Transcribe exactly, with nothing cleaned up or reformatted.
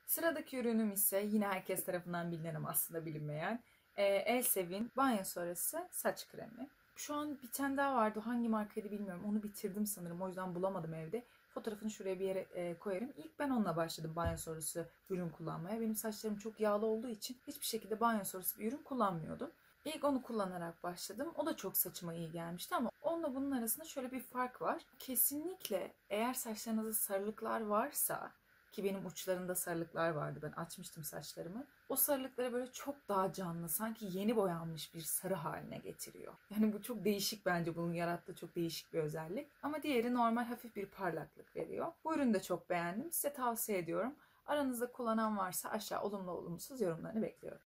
Sıradaki ürünüm ise yine herkes tarafından bilinen ama aslında bilinmeyen e, Elsev'in banyo sonrası saç kremi. Şu an bir tane daha vardı. Hangi markaydı bilmiyorum. Onu bitirdim sanırım. O yüzden bulamadım evde. Fotoğrafını şuraya bir yere e, koyarım. İlk ben onunla başladım banyo sonrası ürün kullanmaya. Benim saçlarım çok yağlı olduğu için hiçbir şekilde banyo sonrası bir ürün kullanmıyordum. İlk onu kullanarak başladım. O da çok saçıma iyi gelmişti ama onunla bunun arasında şöyle bir fark var. Kesinlikle eğer saçlarınızda sarılıklar varsa, ki benim uçlarında sarılıklar vardı. Ben açmıştım saçlarımı. O sarılıkları böyle çok daha canlı, sanki yeni boyanmış bir sarı haline getiriyor. Yani bu çok değişik bence, bunun yarattığı çok değişik bir özellik. Ama diğeri normal hafif bir parlaklık veriyor. Bu ürünü de çok beğendim. Size tavsiye ediyorum. Aranızda kullanan varsa aşağı olumlu olumsuz yorumlarını bekliyorum.